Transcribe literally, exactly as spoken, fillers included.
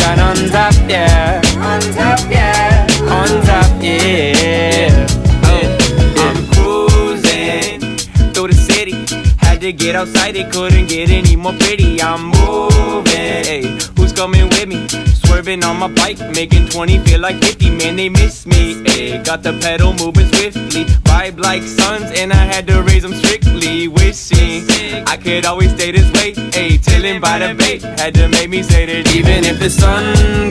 sunshine on top, yeah. On top, yeah. On top, yeah. I'm cruising through the city. Had to get outside, it couldn't get any more pretty. I'm moving, hey, who's coming with me? Swerving on my bike, making twenty feel like fifty. Man, they miss me, ayy. Got the pedal moving swiftly. Vibe like suns, and I had to raise them strictly. Wishing I could always stay this way, ayy. Chilling by the bay, had to make me say that even if the sun